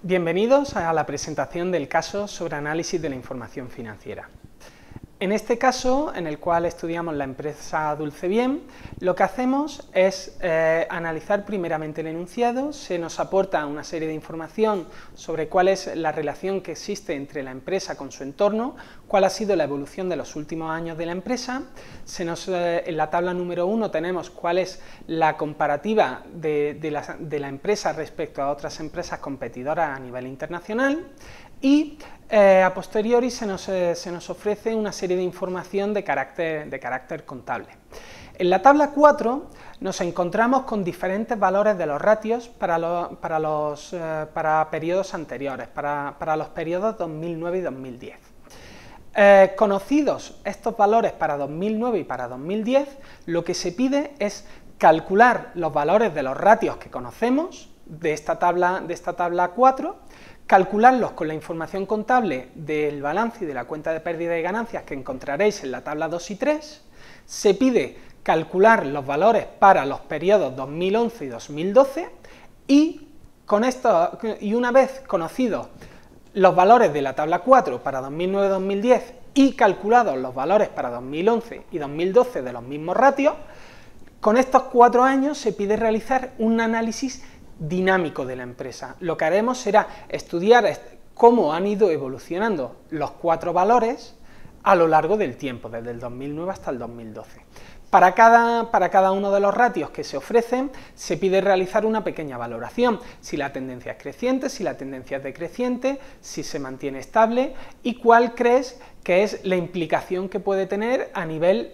Bienvenidos a la presentación del caso sobre análisis de la información financiera. En este caso, en el cual estudiamos la empresa Dulcebien, lo que hacemos es analizar primeramente el enunciado. Se nos aporta una serie de información sobre cuál es la relación que existe entre la empresa con su entorno, cuál ha sido la evolución de los últimos años de la empresa. En la tabla número 1 tenemos cuál es la comparativa de la empresa respecto a otras empresas competidoras a nivel internacional. Y a posteriori se nos ofrece una serie de información de carácter contable. En la tabla 4 nos encontramos con diferentes valores de los ratios para periodos anteriores, para los periodos 2009 y 2010. Conocidos estos valores para 2009 y para 2010, lo que se pide es calcular los valores de los ratios que conocemos de esta tabla 4, calcularlos con la información contable del balance y de la cuenta de pérdida y ganancias que encontraréis en la tabla 2 y 3, se pide calcular los valores para los periodos 2011 y 2012 y una vez conocidos los valores de la tabla 4 para 2009-2010 y calculados los valores para 2011 y 2012 de los mismos ratios, con estos 4 años se pide realizar un análisis dinámico de la empresa. Lo que haremos será estudiar cómo han ido evolucionando los 4 valores a lo largo del tiempo, desde el 2009 hasta el 2012. Para cada uno de los ratios que se ofrecen, se pide realizar una pequeña valoración, si la tendencia es creciente, si la tendencia es decreciente, si se mantiene estable y cuál crees que es la implicación que puede tener a nivel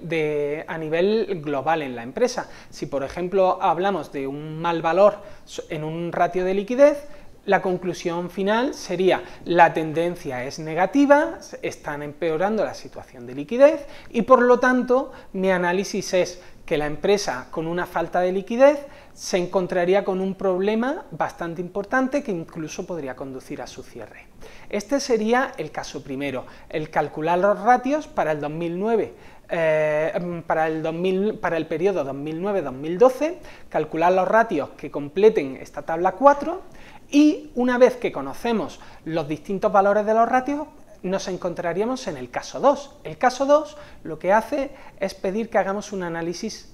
global en la empresa. Si, por ejemplo, hablamos de un mal valor en un ratio de liquidez, la conclusión final sería: la tendencia es negativa, están empeorando la situación de liquidez y por lo tanto mi análisis es que la empresa con una falta de liquidez se encontraría con un problema bastante importante que incluso podría conducir a su cierre. Este sería el caso primero, el calcular los ratios para el 2009. Para el periodo 2009-2012, calcular los ratios que completen esta tabla 4 y una vez que conocemos los distintos valores de los ratios, nos encontraríamos en el caso 2. El caso 2 lo que hace es pedir que hagamos un análisis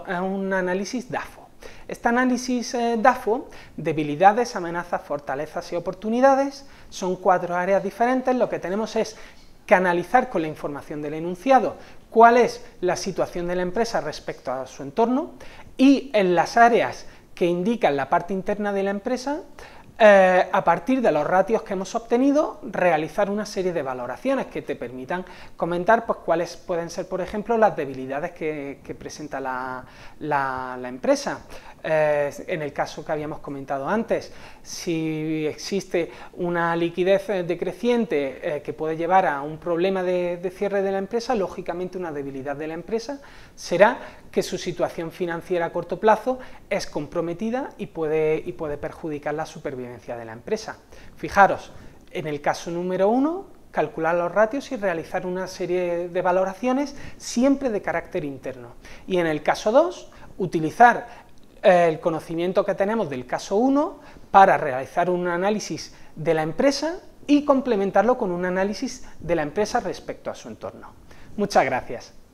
DAFO. Este análisis DAFO, debilidades, amenazas, fortalezas y oportunidades, son 4 áreas diferentes. Lo que tenemos es que analizar con la información del enunciado cuál es la situación de la empresa respecto a su entorno y en las áreas que indican la parte interna de la empresa, a partir de los ratios que hemos obtenido, realizar una serie de valoraciones que te permitan comentar pues, cuáles pueden ser, por ejemplo, las debilidades que presenta la empresa. En el caso que habíamos comentado antes, si existe una liquidez decreciente que puede llevar a un problema de cierre de la empresa, lógicamente una debilidad de la empresa será que su situación financiera a corto plazo es comprometida y puede perjudicar la supervivencia de la empresa. Fijaros, en el caso número 1, calcular los ratios y realizar una serie de valoraciones siempre de carácter interno. Y en el caso 2, utilizar el conocimiento que tenemos del caso 1 para realizar un análisis de la empresa y complementarlo con un análisis de la empresa respecto a su entorno. Muchas gracias.